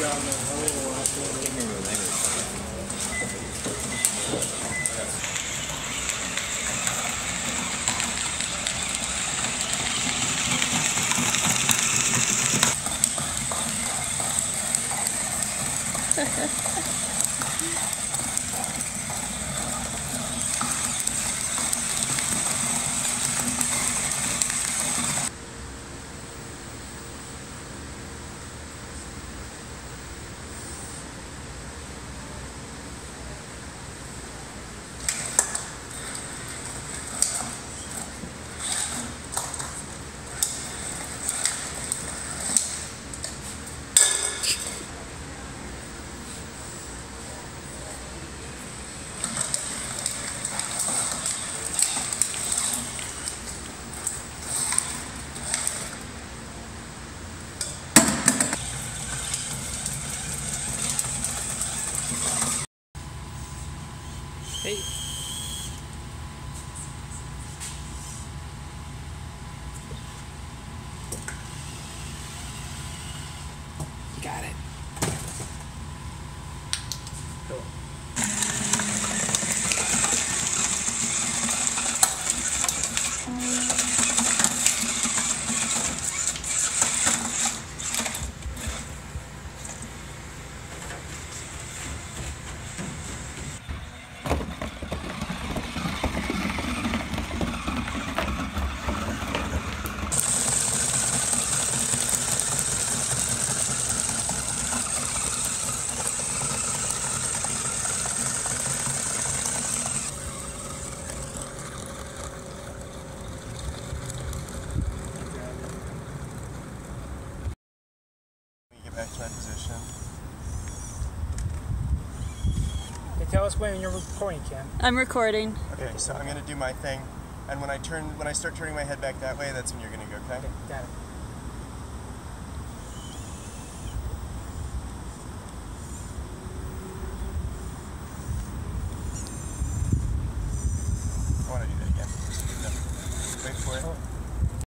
Hey. You got it. Cool. Back to my position. Hey, tell us when you're recording, Ken. I'm recording. Okay, so I'm gonna do my thing, and when I start turning my head back that way, that's when you're gonna go, okay? Okay, got it.